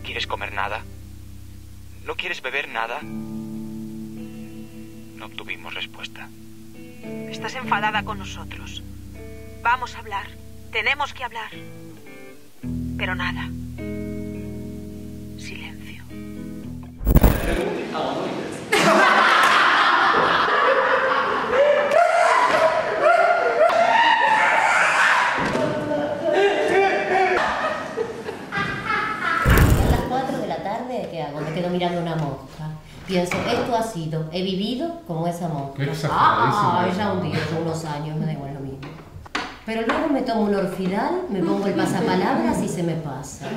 quieres comer nada? ¿No quieres beber nada? No obtuvimos respuesta. Estás enfadada con nosotros. Vamos a hablar. Tenemos que hablar. Pero nada. Silencio. ¿Qué hago? Me quedo mirando una mosca. Pienso, esto ha sido, he vivido como esa mosca. Ya un día, hace unos años, me da igual lo mismo. Pero luego me tomo un Orfidal, me pongo el pasapalabras y se me pasa.